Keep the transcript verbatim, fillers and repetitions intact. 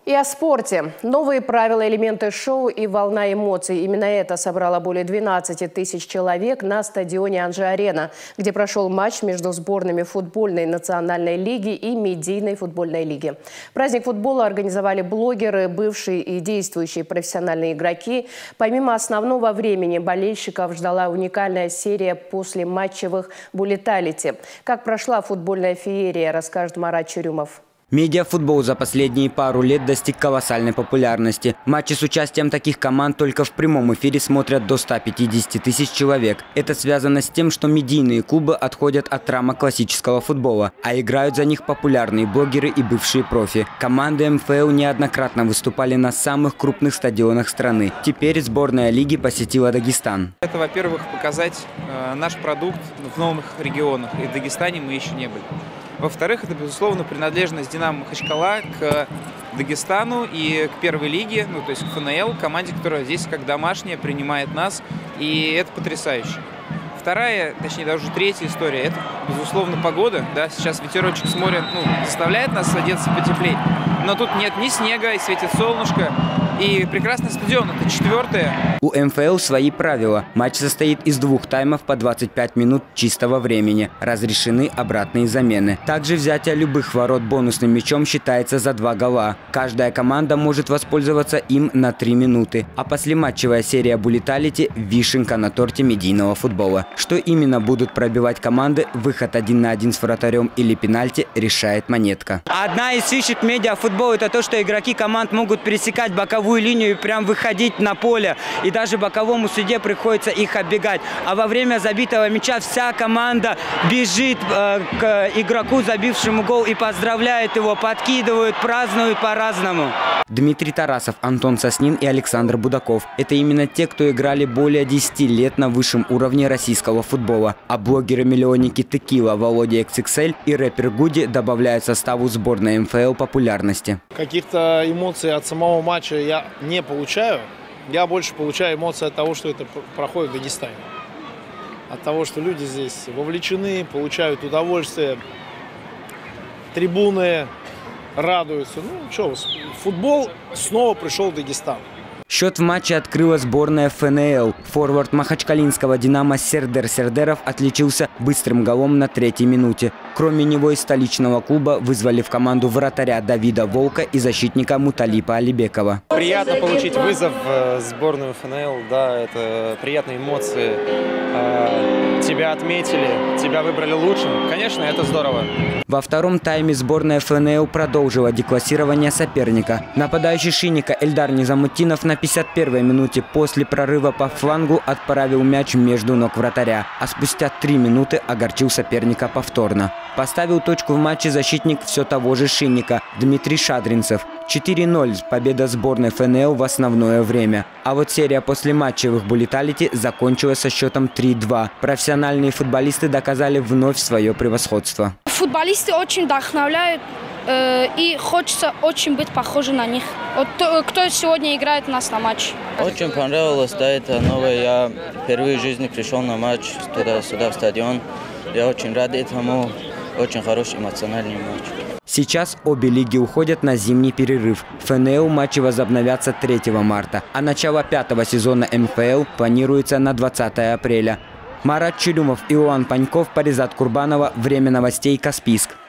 И о спорте. Новые правила, элементы шоу и волна эмоций. Именно это собрало более двенадцати тысяч человек на стадионе Анжи-Арена, где прошел матч между сборными футбольной национальной лиги и медийной футбольной лиги. Праздник футбола организовали блогеры, бывшие и действующие профессиональные игроки. Помимо основного времени болельщиков ждала уникальная серия послематчевых буллеталити. Как прошла футбольная феерия, расскажет Марат Чурюмов. Медиафутбол за последние пару лет достиг колоссальной популярности. Матчи с участием таких команд только в прямом эфире смотрят до ста пятидесяти тысяч человек. Это связано с тем, что медийные клубы отходят от рамок классического футбола, а играют за них популярные блогеры и бывшие профи. Команды эм эф эл неоднократно выступали на самых крупных стадионах страны. Теперь сборная лиги посетила Дагестан. Это, во-первых, показать э, наш продукт в новых регионах. И в Дагестане мы еще не были. Во-вторых, это, безусловно, принадлежность «Динамо Махачкала» к Дагестану и к первой лиге, ну, то есть к эф эн эл, команде, которая здесь как домашняя принимает нас, и это потрясающе. Вторая, точнее, даже третья история, это, безусловно, погода. Да? Сейчас ветерочек с моря ну, заставляет нас одеться потеплее, но тут нет ни снега, и светит солнышко. И прекрасный стадион, это четвертое. У эм эф эл свои правила. Матч состоит из двух таймов по двадцать пять минут чистого времени. Разрешены обратные замены. Также взятие любых ворот бонусным мячом считается за два гола. Каждая команда может воспользоваться им на три минуты. А послематчевая серия буллеталити – вишенка на торте медийного футбола. Что именно будут пробивать команды, выход один на один с вратарем или пенальти, решает монетка. Одна из фишек медиафутбола – это то, что игроки команд могут пересекать боковую линию и прям выходить на поле. И даже боковому судье приходится их оббегать. А во время забитого мяча вся команда бежит э, к игроку, забившему гол, и поздравляет его, подкидывают, празднуют по-разному. Дмитрий Тарасов, Антон Соснин и Александр Будаков – это именно те, кто играли более десяти лет на высшем уровне российского футбола. А блогеры-миллионники Текила, Володя икс икс эль и рэпер Гуди добавляют составу сборной эм эф эл популярности. Каких-то эмоций от самого матча я не получаю. Я больше получаю эмоции от того, что это проходит в Дагестане. От того, что люди здесь вовлечены, получают удовольствие, трибуны радуются. Ну что, футбол снова пришел в Дагестан. Счет в матче открыла сборная эф эн эл. Форвард махачкалинского «Динамо» Сердер Сердеров отличился быстрым голом на третьей минуте. Кроме него из столичного клуба вызвали в команду вратаря Давида Волка и защитника Муталипа Алибекова. Приятно получить вызов в сборную эф эн эл, да, это приятные эмоции. Тебя отметили, тебя выбрали лучшим. Конечно, это здорово. Во втором тайме сборная эф эн эл продолжила деклассирование соперника. Нападающий Шинника Эльдар Низамутдинов на пятьдесят первой минуте после прорыва по флангу отправил мяч между ног вратаря, а спустя три минуты огорчил соперника повторно. Поставил точку в матче защитник все того же Шинника Дмитрий Шадринцев. четыре ноль – победа сборной эф эн эл в основное время. А вот серия послематчевых буллеталити закончилась со счетом три два. Профессиональные футболисты доказали вновь свое превосходство. Футболисты очень вдохновляют, э, и хочется очень быть похожим на них. Вот кто сегодня играет у нас на матч? Очень понравилось, да, это новое. Я впервые в жизни пришел на матч туда-сюда в стадион. Я очень рад этому. Очень хороший эмоциональный матч. Сейчас обе лиги уходят на зимний перерыв. В эф эн эл матчи возобновятся третьего марта, а начало пятого сезона эм эф эл планируется на двадцатое апреля. Марат Чурюмов, Иоанн Паньков, Паризат Курбанова. Время новостей, Каспийск.